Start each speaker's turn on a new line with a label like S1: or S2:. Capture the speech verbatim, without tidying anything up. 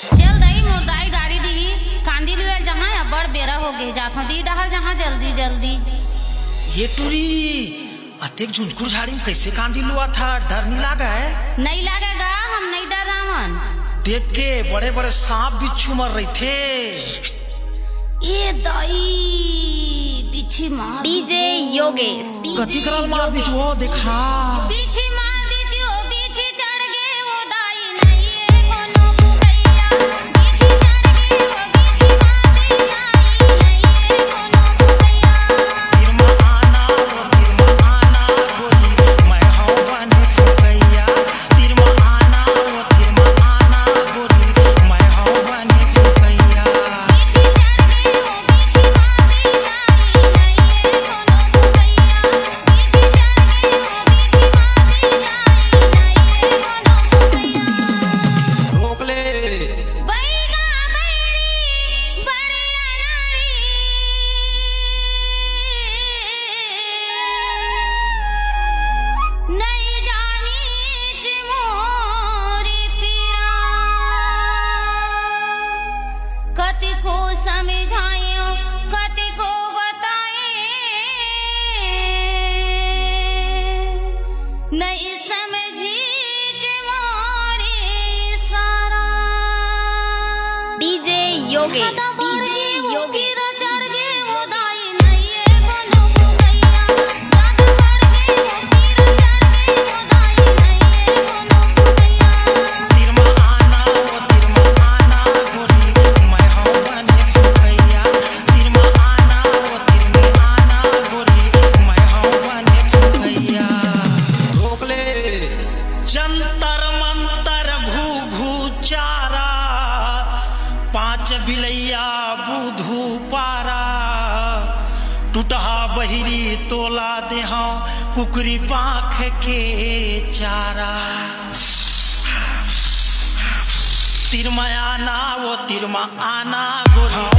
S1: चल दई मुर्दाई गाड़ी दी कांदी लिया जहाँ या बड़ बेरा हो गए जाता दी डहर जहाँ जल्दी जल्दी।
S2: ये टूरी अतेक झुंझकुर झाड़ी में कैसे कांदी लुआ था, डर नहीं लगा है?
S1: नहीं लगेगा, हम नहीं डर रावन।
S2: देख के बड़े बड़े सांप बिच्छू मर रहे थे।
S1: ए दाई बिच्छी मार
S3: डीजे योगेश
S2: कति करल मार दी तू देखा
S1: बिच्छी मार दी जो बिच्छी चढ़ गए वो दाई नहीं है कोनो बुगैया बिच्छी चढ़ गए वो बिच्छी मार दी दाई नहीं है कोनो बुगैया।
S2: तिरमा आना वो तिरमा आना बोली मैं हूँ बने फुकैया। तिरमा आना वो तिरमा आना बोली मैं हूँ बने फुकैया।
S1: बिच्छी चढ़ गए वो बिच्छी मार दी दाई नहीं है कोनो बुगैया बिच्छी चढ़ गए वो बिच्छी मार दी दाई नहीं है कोनो बुगैया।
S2: रोक ले
S1: बैगा बैरी बड़े अनाड़ी नहीं जानी चिमोरी पीरा कति को समझायो कति को बताए नहीं समझी चिमोरी सारा।
S3: डीजे योगेश
S1: डीजे योगेश चढ़ गए वो दाई नहीं है कोनो बुगैया ज्यादा बढ़ गए वो तीर चढ़ गए वो दाई नहीं है कोनो बुगैया।
S2: तिरमा आना वो तिरमा आना बोली मैं हूँ बने फुकैया। तिरमा आना वो तिरमा आना बोली मैं हूँ बने फुकैया। रोक ले जंतर मंतर घू घू चारा पांच बिलैया बुधू पारा टूटहा बहिरी तोला देहा कुकरी पाख के चारा। तिरमा आना वो तिरमा आना गोरी